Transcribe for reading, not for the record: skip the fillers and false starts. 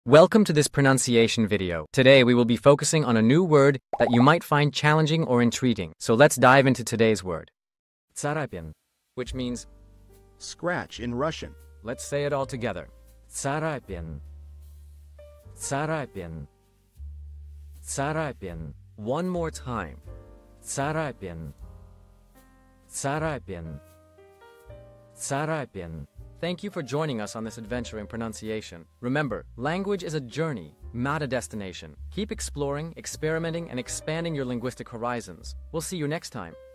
Welcome to this pronunciation video. Today we will be focusing on a new word that you might find challenging or intriguing. So let's dive into today's word. Царапин, which means Scratch in Russian. let's say it all together. Царапин. Царапин. Царапин. One more time. Царапин. Царапин. Царапин. Thank you for joining us on this adventure in pronunciation. Remember, language is a journey, not a destination. Keep exploring, experimenting, and expanding your linguistic horizons. We'll see you next time.